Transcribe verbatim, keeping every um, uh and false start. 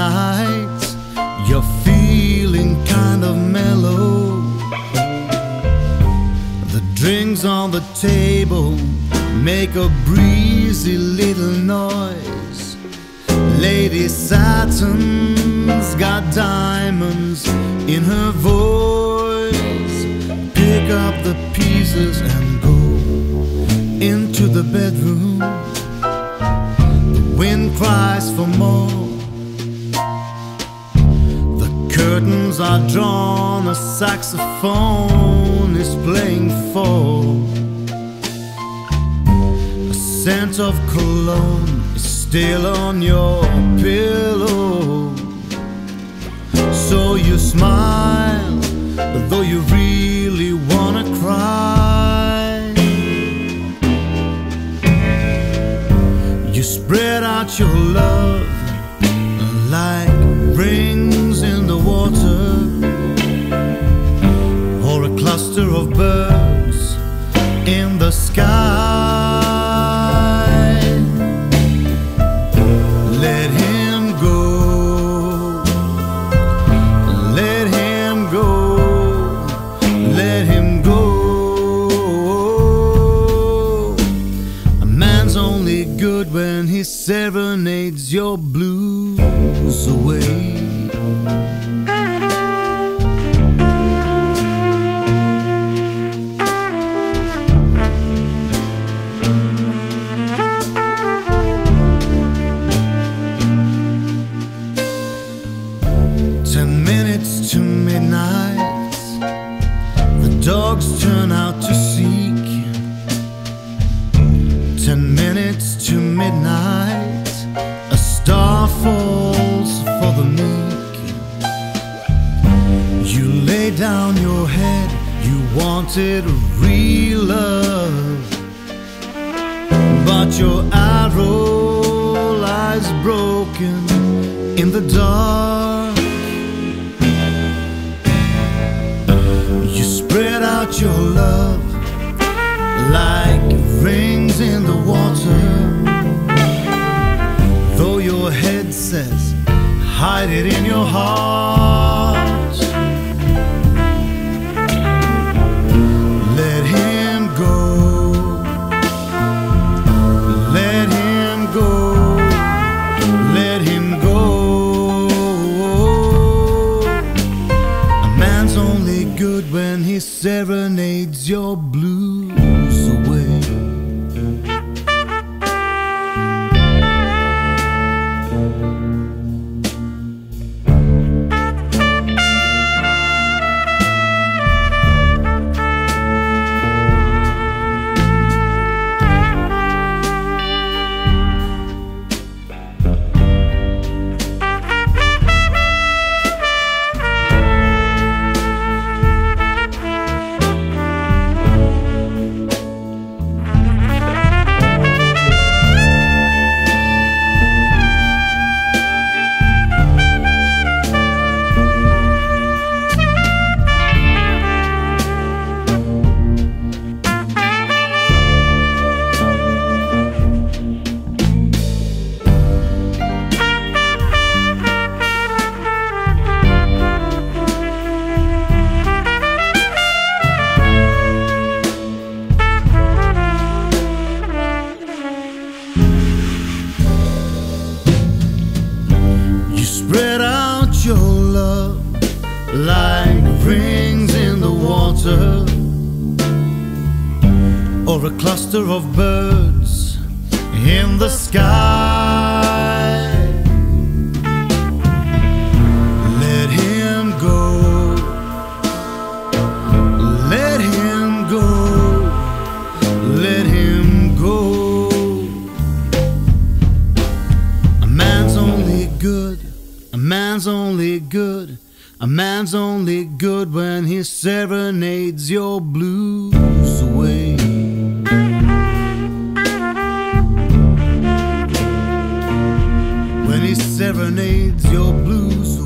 night you're feeling kind of mellow. The drinks on the table make a breezy little noise. Lady Saturn's got diamonds in her voice. Pick up the pieces and go into the bedroom. The wind cries for more. The curtains are drawn, a saxophone is playing for. A scent of cologne is still on your pillow. So you smile, though you really wanna cry. You spread out your love like rings in the water, or a cluster of birds in the sky. Let him go, let him go, let him go. A man's only good when he serenades your blues away. Ten minutes to midnight, the dogs turn out to seek. Ten minutes to midnight, a star falls for the meek. You lay down your head, you wanted real love, but your arrow lies broken in the dark. You spread out your love like rings in the water, though your head says hide it in your heart. Let him go, let him go, let him go. A man's only good when he serenades your blues away. Spread out your love like rings in the water, or a cluster of birds in the sky. Let him go, let him go, let him go. A man's only good, a man's only good, a man's only good when he serenades your blues away. When he serenades your blues